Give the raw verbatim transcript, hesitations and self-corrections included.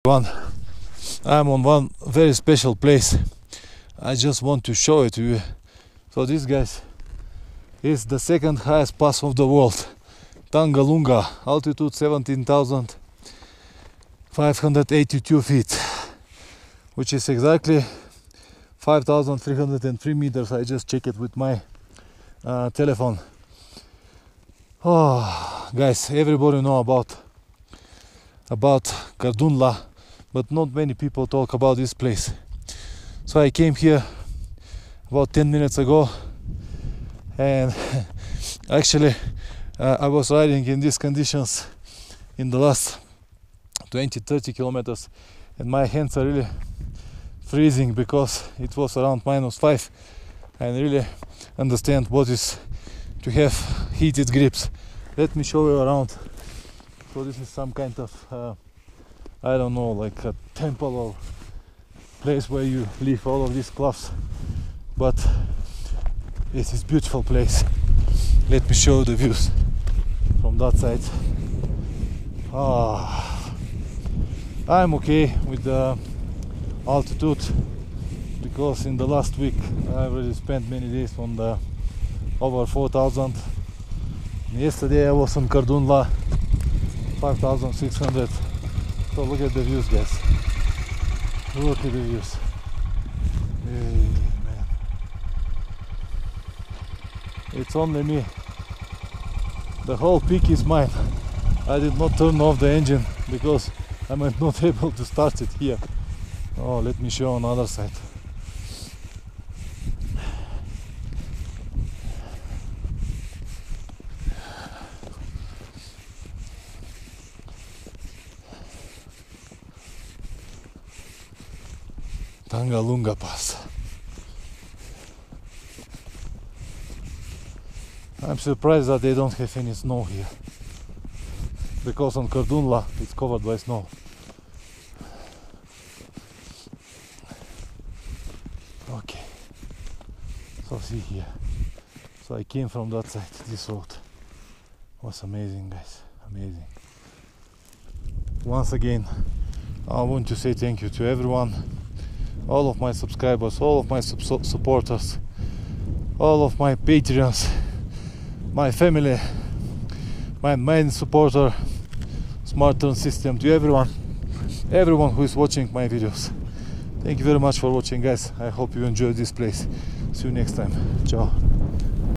One, I'm on one very special place. I just want to show it to you. So this, guys, is the second highest pass of the world, Taglanga, altitude seventeen thousand five hundred eighty-two feet, which is exactly five thousand three hundred three meters. I just checked it with my uh, telephone. Oh, guys, everybody know about about Taglanga, but not many people talk about this place. So I came here about ten minutes ago, and actually uh, I was riding in these conditions in the last twenty to thirty kilometers, and my hands are really freezing because it was around minus five, and really understand what is to have heated grips. Let me show you around. So this is some kind of uh, I don't know, like a temple or place where you leave all of these cloths, but it is beautiful place. Let me show you the views from that side. Ah, I'm okay with the altitude because in the last week I already spent many days on the over four thousand. Yesterday I was on Taglanga, five thousand six hundred. So look at the views, guys. Look at the views. Hey, man. It's only me. The whole peak is mine. I did not turn off the engine because I might not able to start it here. Oh, let me show on the other side. Taglanga Pass. I'm surprised that they don't have any snow here, because on Taglanga it's covered by snow. Okay, so see here. So I came from that side. This road was amazing, guys, amazing. Once again, I want to say thank you to everyone, all of my subscribers, all of my sub supporters, all of my Patreons, my family, my main supporter, Smart Turn System, to everyone, everyone who is watching my videos. Thank you very much for watching, guys. I hope you enjoyed this place. See you next time. Ciao.